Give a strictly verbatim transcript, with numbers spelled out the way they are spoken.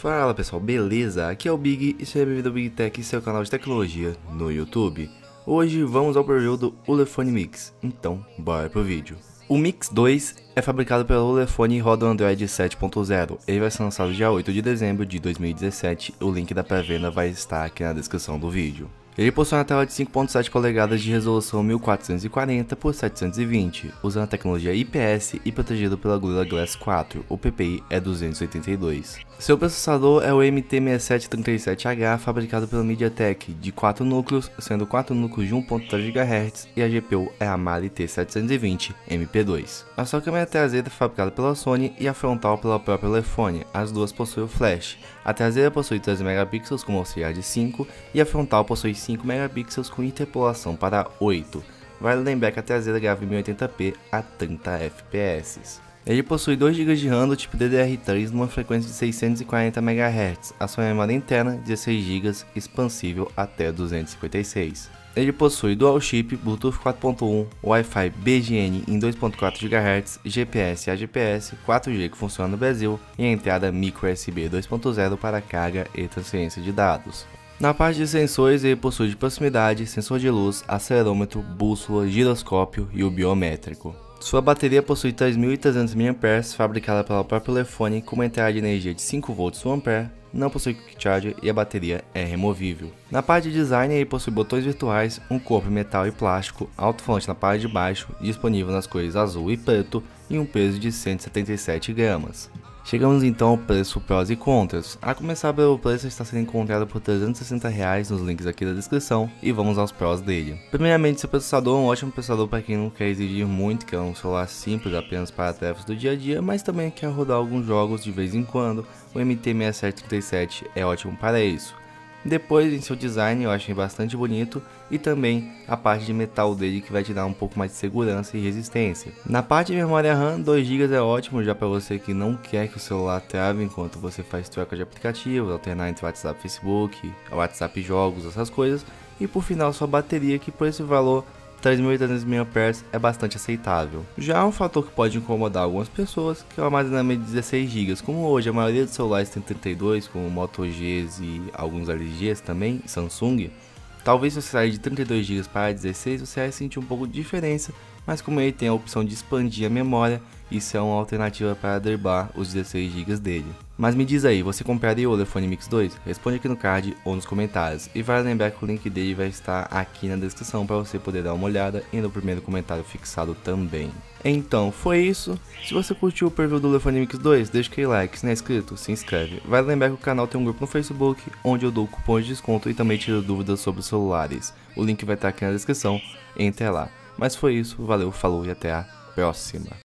Fala pessoal, beleza? Aqui é o Big e seja bem-vindo ao Big Tech, seu canal de tecnologia no YouTube. Hoje vamos ao preview do Ulefone Mix, então bora pro vídeo. O Mix dois é fabricado pela Ulefone e roda o Android sete ponto zero. Ele vai ser lançado dia oito de dezembro de dois mil e dezessete, o link da pré-venda vai estar aqui na descrição do vídeo. Ele possui uma tela de cinco ponto sete polegadas de resolução mil quatrocentos e quarenta por setecentos e vinte, usando a tecnologia I P S e protegido pela Gorilla Glass quatro, o P P I é duzentos e oitenta e dois. Seu processador é o M T seis sete três sete H, fabricado pela MediaTek, de quatro núcleos, sendo quatro núcleos de um ponto três gigahertz, e a G P U é a Mali T setecentos e vinte M P dois. A sua câmera traseira é fabricada pela Sony e a frontal pela própria Ulefone, as duas possuem o flash. A traseira possui treze megapixels com auxiliar de cinco e a frontal possui cinco megapixels com interpolação para oito. Vale lembrar que a traseira grava em mil e oitenta p a trinta F P S. Ele possui dois gigas de RAM do tipo D D R três numa frequência de seiscentos e quarenta megahertz, a sua memória interna dezesseis gigas, expansível até duzentos e cinquenta e seis. Ele possui Dual Chip, Bluetooth quatro ponto um, Wi-Fi B G N em dois ponto quatro gigahertz, G P S e A G P S, quatro G que funciona no Brasil e a entrada micro U S B dois ponto zero para carga e transferência de dados. Na parte de sensores, ele possui de proximidade, sensor de luz, acelerômetro, bússola, giroscópio e o biométrico. Sua bateria possui três mil e trezentos miliampères-hora, fabricada pela própria Ulefone com uma entrada de energia de cinco volts por ampere, não possui quick charge e a bateria é removível. Na parte de design, ele possui botões virtuais, um corpo em metal e plástico, alto-falante na parte de baixo, disponível nas cores azul e preto e um peso de cento e setenta e sete gramas. Chegamos então ao preço, prós e contras. A começar pelo preço, está sendo encontrado por trezentos e sessenta reais nos links aqui da descrição e vamos aos prós dele. Primeiramente, seu processador é um ótimo processador para quem não quer exigir muito, que é um celular simples apenas para tarefas do dia a dia, mas também quer rodar alguns jogos de vez em quando. O M T seis sete três sete é ótimo para isso. Depois, em seu design, eu achei bastante bonito e também a parte de metal dele que vai te dar um pouco mais de segurança e resistência. Na parte de memória RAM, dois gigas é ótimo já para você que não quer que o celular trave enquanto você faz troca de aplicativos, alternar entre WhatsApp, Facebook, WhatsApp jogos, essas coisas. E por final, sua bateria, que por esse valor três mil e trezentos miliampères-hora é bastante aceitável. Já um fator que pode incomodar algumas pessoas, que é o armazenamento de dezesseis gigas. Como hoje a maioria dos celulares tem trinta e dois, como Moto Gs e alguns L Gs também, Samsung, talvez se você sair de trinta e dois gigas para dezesseis, você vai sentir um pouco de diferença, mas como ele tem a opção de expandir a memória, isso é uma alternativa para driblar os dezesseis gigas dele. Mas me diz aí, você compraria o Ulefone Mix dois? Responde aqui no card ou nos comentários. E vale lembrar que o link dele vai estar aqui na descrição para você poder dar uma olhada e no primeiro comentário fixado também. Então, foi isso. Se você curtiu o preview do Ulefone Mix dois, deixa aquele like, se não é inscrito, se inscreve. Vale lembrar que o canal tem um grupo no Facebook, onde eu dou cupons de desconto e também tiro dúvidas sobre os celulares. O link vai estar aqui na descrição, entre lá. Mas foi isso, valeu, falou e até a próxima.